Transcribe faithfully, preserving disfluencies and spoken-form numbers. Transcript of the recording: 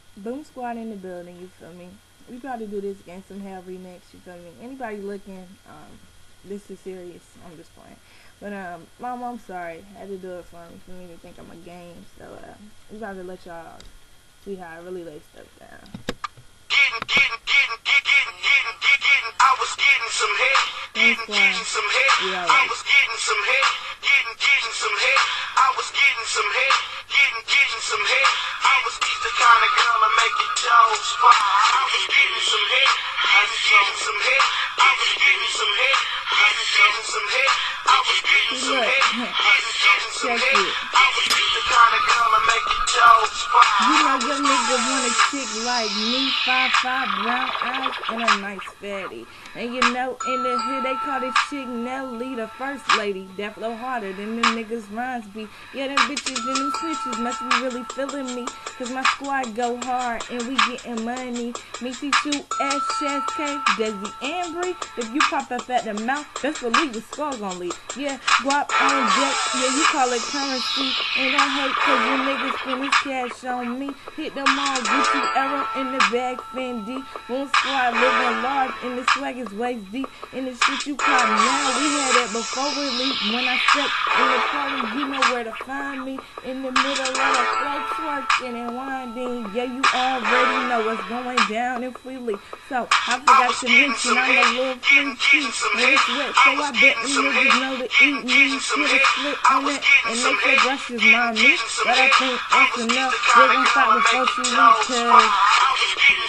Boom Squad in the building, you feel me? We about to do this against some Hell remix, you feel me? Anybody looking, um, this is serious. I'm just playing. But, um, Mom, I'm sorry. I had to do it for me, for me to think I'm a game. So, uh, we about to let y'all see how I really lay stuff down. Getting, getting, getting, getting, getting, getting, getting, I was getting some head. Getting, getting some head. I was getting some head. Getting, getting some head. I was getting some head. Getting, getting some head. I was the kind of girl to make your toes pop. I was getting some head. I was getting some head. I was getting some head. I was getting some head. I was getting some head. I was getting some head. I was the kind of girl to make your toes pop. You know your nigga want a chick like me, five five, brown eyes, and a nice fatty. And you know in the hood they call this chick Nelly, the first lady. That flow harder than them niggas rhymes be. Yeah, them bitches and them switches must be really feeling me. Cause my squad go hard and we getting money. Me, T two, S, Chess, K, Desi, and Bree. If you pop up at the mouth, that's what leave the score gon' leave. Yeah, guap on deck, yeah, you call it currency. Ain't gon' hurt cause you niggas spend this cash on me. Hit them all, Gucci, Arrow in the bag, Fendi. Boom Squad living large and the swag is waist deep. In the shit you call now, we had that before we leap. When I step in the party, you know where to find me. In the middle of the flow, twerking and winding. Yeah, you already know what's going down in Freely. So, I forgot to mention I'm a little free cheap. When it's wet, so I bet them niggas know to eat me. Put a split on it and make your brushes mind me. But I think that's enough. We're gonna stop before she leaves, cause